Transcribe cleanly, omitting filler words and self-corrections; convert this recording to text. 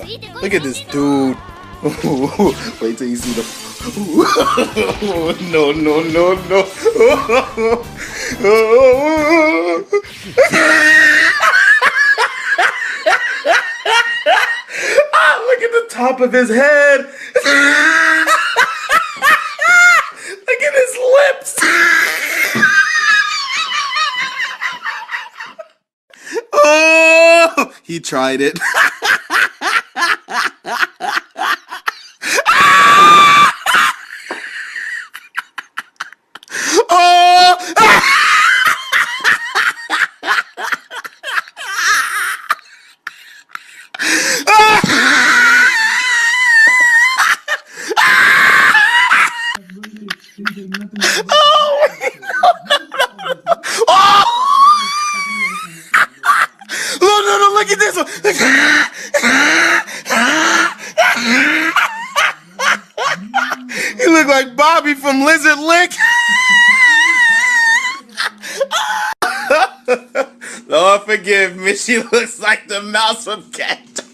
Look at this dude. Wait till you see the. No, no, no, no. Look at the top of his head. Look at his lips. Oh, he tried it. No, look at this one. You look like Bobby from Lizard Lick. Lord forgive me, she looks like the mouse from Cat.